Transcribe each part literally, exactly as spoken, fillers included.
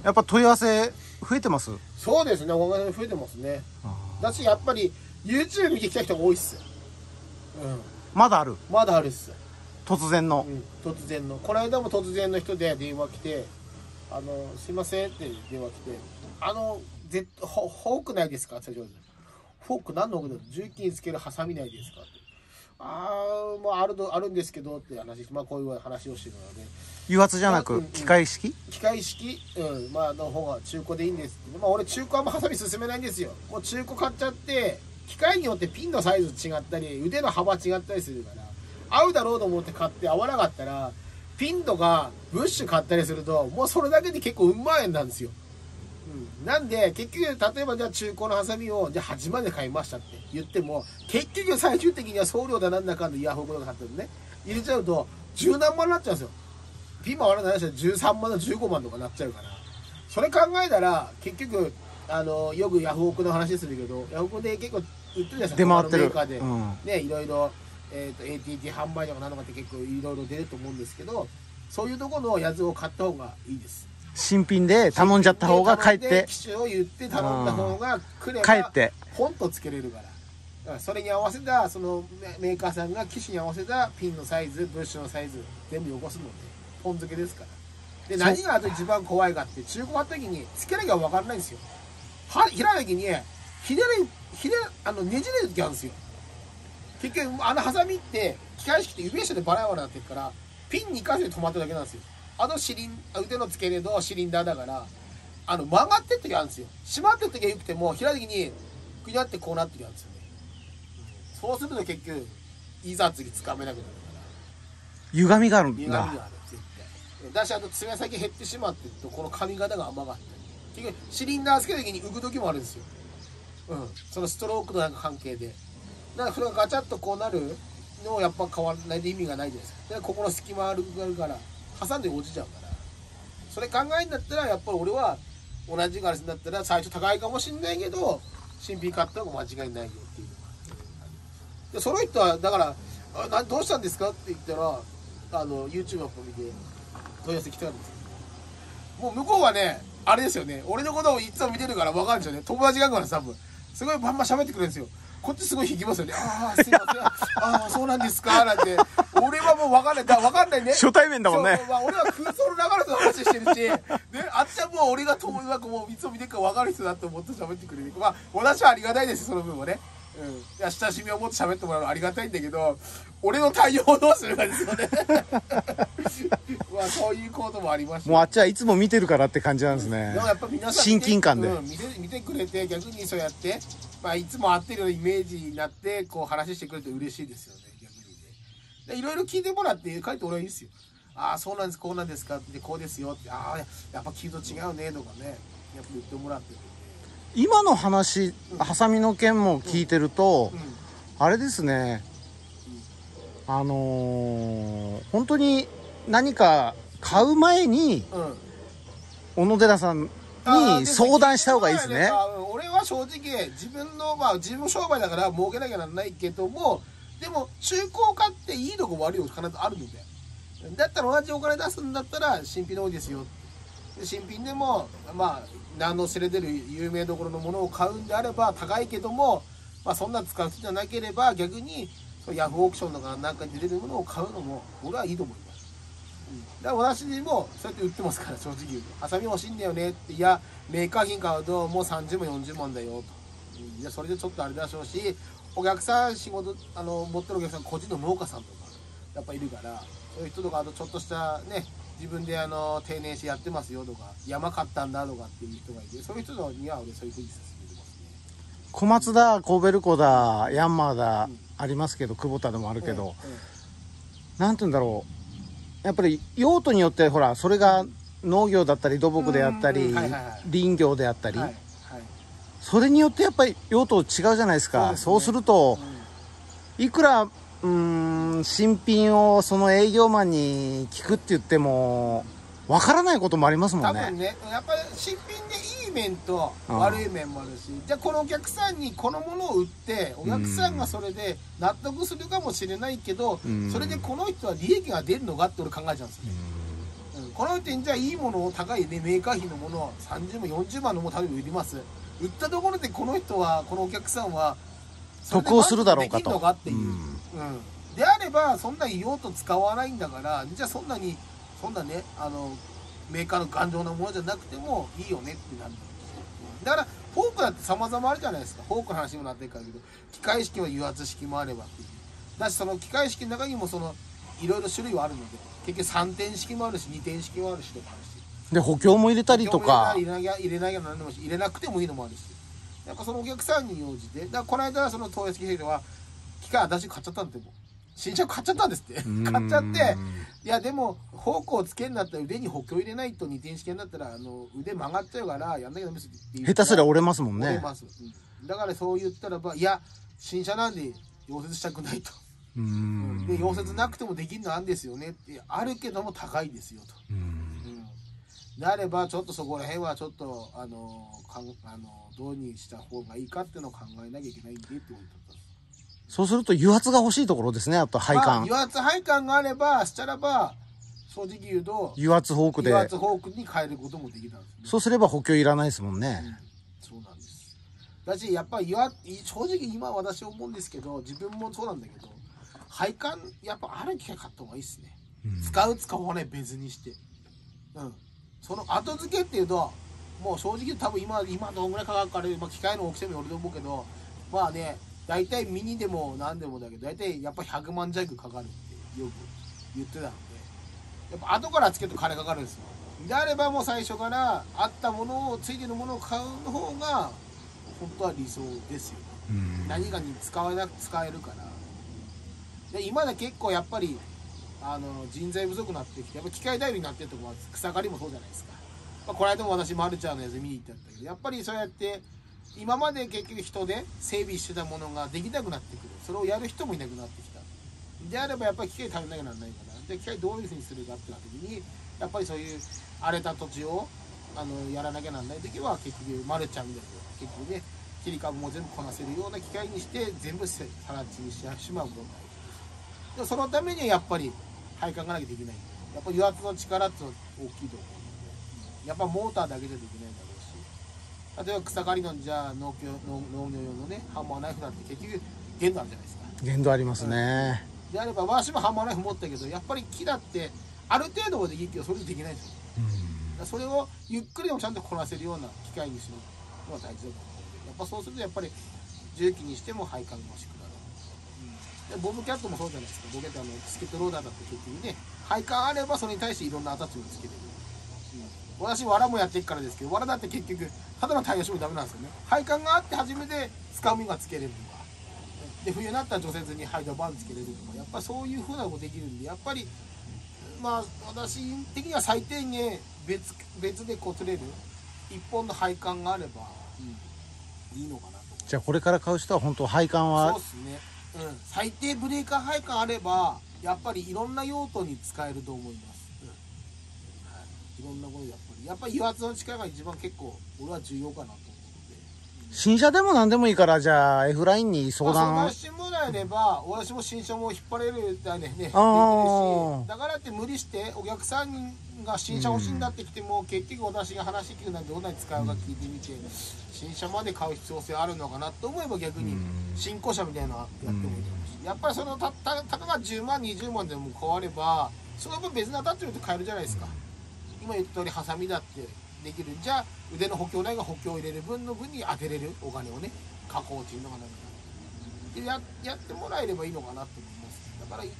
やっぱ問い合わせ増えてます？ そうですね、おかげで増えてますね。だしやっぱり YouTube 見てきた人が多いっすよ。うん、 まだある？ まだあるっす。 突然の、 うん、突然の、この間も突然の人で電話来て、あのすいませんって電話来て、あのぜフォフォークないですかって言われて、フォーク何のフォークだ、重機につけるハサミないですかって、ああもうあるのあるんですけどって話、まあこういう話をしてるので、 油圧じゃなくうんうん、 機械式機械式、うん、まあの方が中古でいいんですって、まあ俺中古はあんまハサミ進めないんですよ。もう中古買っちゃって、機械によってピンのサイズ違ったり腕の幅違ったりするから、合うだろうと思って買って合わなかったら、ピンとかブッシュ買ったりすると、もうそれだけで結構うん万円なんですよ。うん、なんで結局例えばじゃあ中古のハサミをじゃあはちまんで買いましたって言っても、結局最終的には送料だなんだかんだイヤホンとか買ってね入れちゃうと十何万になっちゃうんですよ。ピンも割らないしじゅうさんまんのじゅうごまんとかなっちゃうから、それ考えたら結局あのよくヤフオクの話するけど、ヤフオクで結構売ってるじゃないですか、 出回ってるメーカーで、 うん、 ね、いろいろ、えー、と エーティーティー 販売とかなんとかって結構いろいろ出ると思うんですけど、そういうところのやつを買った方がいいです。 新品で頼んじゃった方が帰って機種を言って頼んだ方が来れば帰ってポンとつけれるから、だからそれに合わせたそのメーカーさんが機種に合わせたピンのサイズ、ブッシュのサイズ全部よこすのでポン付けですから。で何があと一番怖いかって、中古買った時につけなきゃ分からないんですよ。は開いた時にひねるひねあのねじれる時あるんですよ。結局あのハサミって機械式って指下でバラバラになってるから、ピンにか所で止まってるだけなんですよ。あのシリン腕の付け根のシリンダーだから、あの曲がってる時あるんですよ。閉まってる時はよくても開いた時にグニャってこうなってるんですよね。そうすると結局いざ次つかめなくなるから、 歪みがあるんだ。 歪みがある絶対だし、あと爪先減ってしまってるとこの髪型が甘かったり、結局シリンダーつけた時に浮く時もあるんですよ。うん、そのストロークのなんか関係で、だからそれがガチャッとこうなるのをやっぱ変わらないで意味がないじゃないですか。でここの隙間あるから挟んで落ちちゃうから、それ考えるんだったらやっぱり俺は同じガラスだったら最初高いかもしれないけど新品買った方が間違いないよっていうのが、でその人はだからあなどうしたんですかって言ったら、あの YouTube を見て問い合わせ来たんですよ。もう向こうはねあれですよね、俺のことをいつも見てるから分かるんですよね。友達がから多分すごいバンバン喋ってくれるんですよ。こっちすごい引きますよね。ああすいません、ああそうなんですかなんて、俺はもう分かんないだ分かんないね、 初対面だもんね。 まあ、俺は空想の流れの話してるし、ね、あっちはもう俺が友達がもういつも見てるから分かる人だと思って喋ってくれる。まあ私はありがたいです、その分はね。うん、いや親しみを持って喋ってもらうのはありがたいんだけど、俺の対応をどうするかですよね。まあそういうこともありました。 もうあっちはいつも見てるからって感じなんですね。 でもやっぱ皆さん親近感で、 うん、見て見てくれて、逆にそうやって、まあ、いつも会ってるようなイメージになってこう話してくれて嬉しいですよね、逆にね。でいろいろ聞いてもらって書いて俺はいいですよ。ああそうなんです、こうなんですかって、こうですよって、ああやっぱ聞いと違うねとかね、やっぱ言ってもらってるんで。 今の話、ハサミの件も聞いてると、うんうん、あれですね、うん、あのー、本当に何か買う前に、うん、小野寺さんに相談した方がいいですね。 俺は正直自分の、まあ自分商売だから儲けなきゃならないけども、でも中古を買っていいとこ悪いとこ必ずあるので、だったら同じお金出すんだったら新品の多いですよ。で新品でもまあ何の知れてる有名どころのものを買うんであれば高いけども、まあそんな使う人じゃなければ逆にヤフーオークションとかなんかに出てるものを買うのも俺はいいと思います。だから私もそうやって売ってますから、正直言うとハサミ欲しいんだよねって、いやメーカー品買うともうさんじゅうまんよんじゅうまんだよと、うん、いやそれでちょっとあれでしょうし、お客さん仕事あの持ってるお客さん個人の農家さんとかやっぱいるから、そういう人とかあとちょっとしたね自分であの定年してやってますよとか山買ったんだとかっていう人がいて、そういう人には俺そういうふうに勧めてますね。 小松だ、コーベルコだ、ヤンマーだ、うん、ありますけど、久保田でもあるけど、うんうん、なんて言うんだろう、やっぱり用途によってほらそれが農業だったり土木であったり林業であったり、はいはい、それによってやっぱり用途違うじゃないですか。そうですね。そうすると、うん、いくらうーん新品をその営業マンに聞くって言ってもわからないこともありますもんね。 多分ね、やっぱり新品でいい面と悪い面もあるし、じゃあこのお客さんにこのものを売ってお客さんがそれで納得するかもしれないけど、それでこの人は利益が出るのかって俺考えちゃうんですよね。 うん、この点じゃいいものを高いねメーカー費のものをさんじゅうまんよんじゅうまんのものを例えば売ります。売ったところでこの人はこのお客さんは得をするだろうかと。 できるのかっていう、うんうん、であればそんなに用途使わないんだから、じゃあそんなにそんなねあのメーカーの頑丈なものじゃなくてもいいよねってなるんですよ。だからフォークだって様々あるじゃないですか。フォークの話にもなってるからけど、機械式は油圧式もあればっていう。だしその機械式の中にもそのいろいろ種類はあるので、結局さんてん式もあるしにてん式もあるしとかあるし。 で補強も入れたりとか。 入れなきゃ入れなきゃなんでもし、入れなくてもいいのもあるし。やっぱそのお客さんに応じて、だからこの間その東洋式兵では機械私買っちゃったんでもう新車買っちゃったんですって買っちゃって、いやでもフォークをつけるんだったら腕に補強入れないとにてん式になったらあの腕曲がっちゃうからやんなきゃダメですって言って、 下手すりゃ折れますもんね。 折れます、うん、だからそう言ったらばいや新車なんで溶接したくないと。うん、で溶接なくてもできるのあるんですよねってあるけども高いですよと。うん、うん、であればちょっとそこら辺はちょっとあのかんあのどうにした方がいいかっていうのを考えなきゃいけないんでって思ったんです。 そうすると油圧が欲しいところですね。あと配管、まあ、 油圧配管があればしたらば正直言うと油圧フォークで油圧フォークに変えることもできたんですね。 そうすれば補強いらないですもんね、 うん、そうなんです。だしやっぱり油圧正直今私思うんですけど自分もそうなんだけど配管やっぱある機械買った方がいいですね、うん、使う使わない別にして、うん、その後付けっていうともう正直多分今今どんぐらいかかるか、まあ、機械の大きさによると思うけどまあね大体ミニでも何でもだけど大体やっぱひゃくまん弱かかるってよく言ってたのでやっぱ後からつけると金かかるんですよ。であればもう最初からあったものをついてるものを買うの方が本当は理想ですよ、うん、何かに使わなく使えるからで今で結構やっぱりあの人材不足になってきてやっぱ機械代理になってるところは草刈りもそうじゃないですか、まあ、この間も私マルチャーのやつ見に行ってやったけどやっぱりそうやって今まで結局人で整備してたものができなくなってくるそれをやる人もいなくなってきたであればやっぱり機械食べなきゃならないからで機械どういうふうにするかってなった時にやっぱりそういう荒れた土地をあのやらなきゃならない時は結局マルチャーみたいな結局ね切り株も全部こなせるような機械にして全部さら地にしてしまうことが大事でそのためにはやっぱり配管がなきゃできないやっぱり油圧の力って大きいと思うのでやっぱモーターだけじゃできないんだろうし例えば草刈りのじゃあ農業農業用のねハンマーナイフだって結局限度あるじゃないですか限度ありますね、 うん、であれば私もハンマーナイフ持ったけどやっぱり木だってある程度はできるけどそれでできないんですよ、うん、それをゆっくりでもちゃんとこなせるような機械にするのが大事だと思うのでやっぱそうするとやっぱり重機にしても配管が欲しくなる、うん、でボブキャットもそうじゃないですかボブキャットあのスケットローダーだって結局ね配管あればそれに対していろんなアタッチメントつけてる、うん、私藁もやってるからですけど藁だって結局ただのタイヤしてもダメなんですよね配管があって初めて使う身がつけれるとかで冬になったら除雪にハイドバンつけれるとかやっぱりそういうふうなことできるんでやっぱりまあ私的には最低限別別でこう取れる一本の配管があれば、うん、いいのかなと。 じゃあこれから買う人は本当配管はそうですね、うん、最低ブレーカー配管あればやっぱりいろんな用途に使えると思います、うんはい、いろんなことやっぱりやっぱり油圧の力が一番結構俺は重要かなと思うので、 うん、新車でも何でもいいからじゃあ F ラインに相談、 まあ、相談してもらえれば私も新車も引っ張れるだねねあだからって無理してお客さんが新車欲しいんだってきても、うん、結局私が話聞くのはどんなに使うか聞いてみて、うん、新車まで買う必要性あるのかなと思えば逆に新古車みたいなのやってもいいと思うし、うん、やっぱりそのたったたかがじゅうまんにじゅうまんでも変わればその分別なタッチメント買えるじゃないですか、うん、今言った通りハサミだってできるじゃあ腕の補強代が補強を入れる分の分に当てれるお金をね加工っていうのがなんかで や, やってもらえればいいのかなと思いますだからい、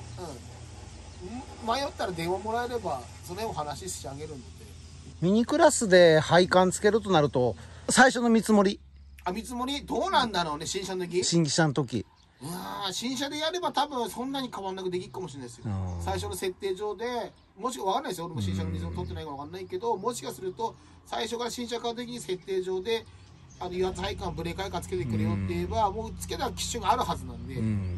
うん、迷ったら電話もらえればそれを話してあげるのでミニクラスで配管つけるとなると最初の見積もりあ見積もりどうなんだろうね新車の時新車の時うわ新車でやれば多分そんなに変わんなくできるかもしれないですよ最初の設定上でもしか分かんないですよ俺も新車の見積もり取ってないから分かんないけどもしかすると最初から新車買う時に設定上であの油圧配管ブレーカーかつけてくれよって言えば、うん、もうつけた機種があるはずなんで、うん、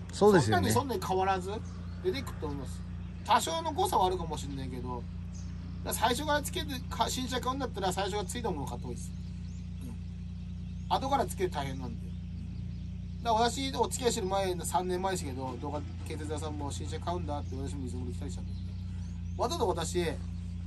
そうですよねそんなにそんなに変わらず出てくると思います多少の誤差はあるかもしれないけど最初からつけて新車買うんだったら最初からついたものを買った方がいいです、うん、後からつける大変なんでだから私お付き合いしてる前さんねんまえですけど動画建設屋さんも新車買うんだって私も見積もり来たりしたんだけどわざと私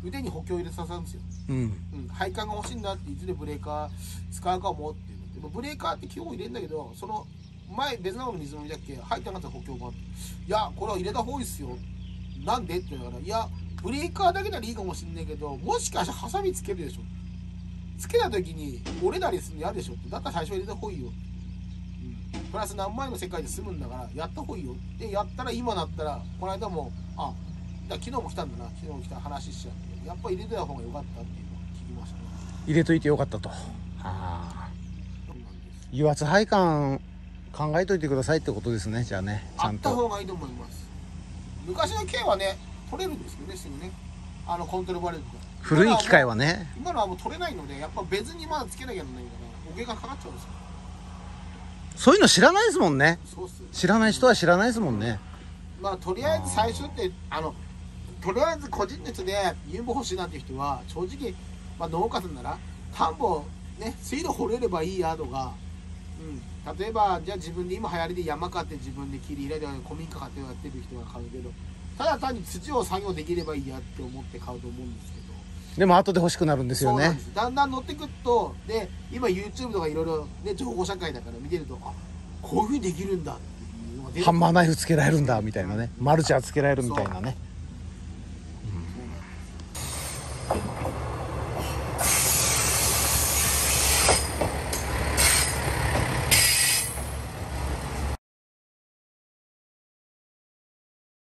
腕に補強入れさせるんですよ、 うんうん、配管が欲しいんだっていずれブレーカー使うかもっていうのでもブレーカーって基本入れるんだけどその前別なの水飲みだっけ入ってなかった補強があっていやこれは入れた方がいいっすよなんでって言うからいやブレーカーだけならいいかもしんないけどもしかしたらハサミつけるでしょつけた時に折れたりするの嫌でしょってだったら最初入れた方がいいよ、うん、プラス何万円の世界で済むんだからやった方がいいよでやったら今だったらこの間もあだ昨日も来たんだな昨日も来た話しちゃってやっぱ入れてた方が良かったっていうのを聞きましたね入れといてよかったと。はあ、 そうなんです油圧配管考えといてくださいってことですね。じゃあねちあったゃんと方がいいと思います昔の軽はね取れるんですけどねすぐねあのコントロールバレルとか古い機械はね今のはもう取れないのでやっぱ別にまだつけなきゃならないからおげがかかっちゃうんですよそういうの知らないですもんね。 そうっす知らない人は知らないですもんね。 まあとりあえず最初ってあのとりあえず個人熱で有望欲しいなっていう人は正直、まあ、農家さんなら田んぼね水路掘れればいいやとか、うん、例えばじゃあ自分で今流行りで山買って自分で切り入れて古民家買ってやってる人が買うけどただ単に土を作業できればいいやって思って買うと思うんですけどでも後で欲しくなるんですよねそうなんです。だんだん乗ってくるとで今 YouTube とかいろいろね情報社会だから見てるとあこういうふうにできるんだっていうのが出てくるハンマーナイフつけられるんだみたいなね、マルチャーつけられるみたいなね。